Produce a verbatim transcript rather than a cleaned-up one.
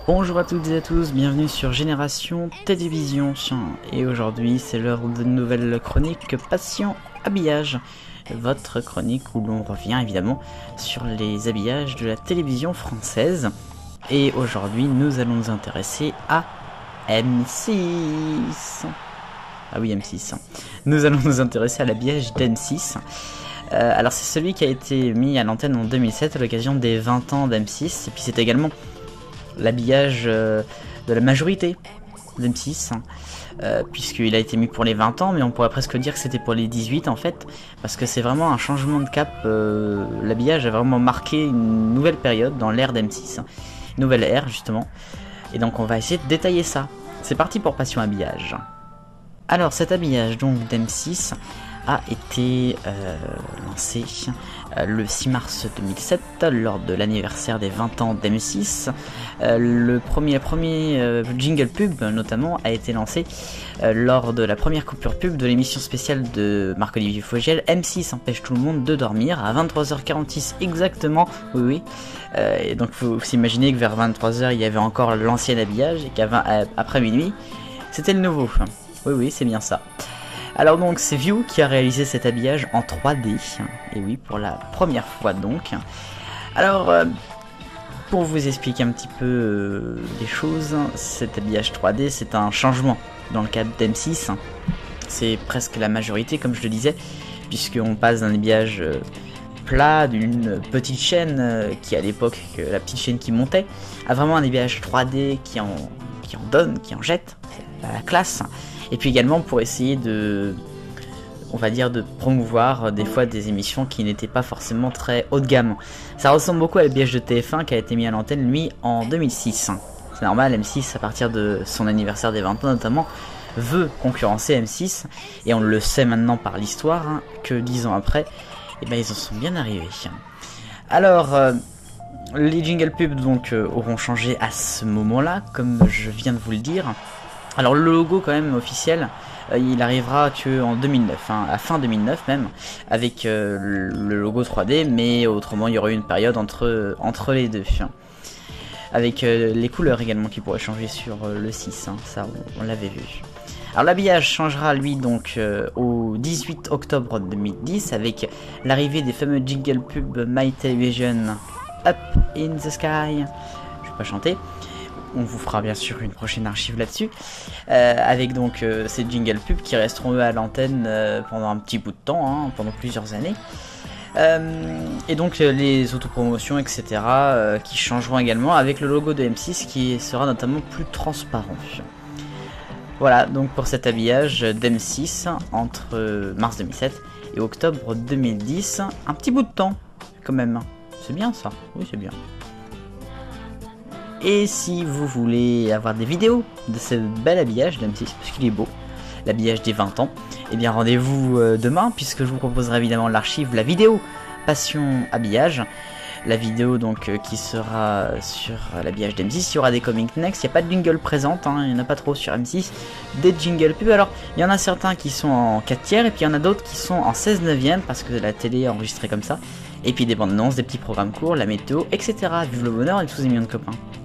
Bonjour à toutes et à tous, bienvenue sur Génération Télévision. Et aujourd'hui c'est l'heure de nouvelle chronique Passion Habillage. Votre chronique où l'on revient évidemment sur les habillages de la télévision française. Et aujourd'hui nous allons nous intéresser à M six. Ah oui, M six. Nous allons nous intéresser à l'habillage d'M six. Euh, alors c'est celui qui a été mis à l'antenne en deux mille sept à l'occasion des vingt ans d'M six. Et puis c'est également l'habillage euh, de la majorité d'M six, hein, euh, puisqu'il a été mis pour les vingt ans, mais on pourrait presque dire que c'était pour les dix-huit en fait, parce que c'est vraiment un changement de cap. Euh, l'habillage a vraiment marqué une nouvelle période dans l'ère d'M six, hein, nouvelle ère justement, et donc on va essayer de détailler ça. C'est parti pour Passion Habillage. Alors cet habillage donc d'M six a été euh, lancé euh, le six mars deux mille sept lors de l'anniversaire des vingt ans d'M six. Euh, le premier, premier euh, jingle pub notamment a été lancé euh, lors de la première coupure pub de l'émission spéciale de Marc-Olivier Fogiel, M six empêche tout le monde de dormir, à vingt-trois heures quarante-six exactement, oui oui. Euh, et donc faut s'imaginer que vers vingt-trois heures il y avait encore l'ancien habillage et qu'après minuit c'était le nouveau. Oui oui, c'est bien ça. Alors donc c'est View qui a réalisé cet habillage en trois D, et oui, pour la première fois donc. Alors euh, pour vous expliquer un petit peu euh, les choses, cet habillage trois D c'est un changement dans le cadre d'M six. C'est presque la majorité comme je le disais, puisqu'on passe d'un habillage euh, plat, d'une petite chaîne euh, qui à l'époque, euh, la petite chaîne qui montait, à vraiment un habillage trois D qui en, qui en donne, qui en jette, c'est la classe. Et puis également pour essayer de, on va dire, de promouvoir des fois des émissions qui n'étaient pas forcément très haut de gamme. Ça ressemble beaucoup à l'habillage de T F un qui a été mis à l'antenne lui en deux mille six. C'est normal, M six à partir de son anniversaire des vingt ans notamment veut concurrencer M six, et on le sait maintenant par l'histoire hein, que dix ans après, eh ben, ils en sont bien arrivés. Alors euh, les jingle pubs donc euh, auront changé à ce moment-là, comme je viens de vous le dire. Alors le logo quand même officiel, euh, il arrivera que en deux mille neuf, hein, à fin deux mille neuf même, avec euh, le logo trois D, mais autrement il y aura eu une période entre, entre les deux. Avec euh, les couleurs également qui pourraient changer sur euh, le six, hein, ça on, on l'avait vu. Alors l'habillage changera lui donc euh, au dix-huit octobre deux mille dix avec l'arrivée des fameux jingle pub My Television Up in the Sky. Je vais pas chanter. On vous fera bien sûr une prochaine archive là-dessus, euh, avec donc euh, ces jingle pubs qui resteront eux à l'antenne euh, pendant un petit bout de temps, hein, pendant plusieurs années. Euh, et donc euh, les autopromotions, et cetera euh, qui changeront également avec le logo de M six qui sera notamment plus transparent. Voilà donc pour cet habillage d'M six entre euh, mars deux mille sept et octobre deux mille dix, un petit bout de temps quand même. C'est bien ça, oui c'est bien. Et si vous voulez avoir des vidéos de ce bel habillage d'M six, parce qu'il est beau, l'habillage des vingt ans, et bien rendez-vous euh, demain, puisque je vous proposerai évidemment l'archive, la vidéo Passion Habillage, la vidéo donc euh, qui sera sur euh, l'habillage d'M six. Il y aura des comics next, il n'y a pas de jingle présente, hein, il n'y en a pas trop sur M six, des jingle pubs. Alors il y en a certains qui sont en quatre tiers, et puis il y en a d'autres qui sont en seize neuvième, parce que la télé est enregistrée comme ça, et puis des bandes annonces, des petits programmes courts, la météo, et cetera. Vive le bonheur et tous les millions de copains.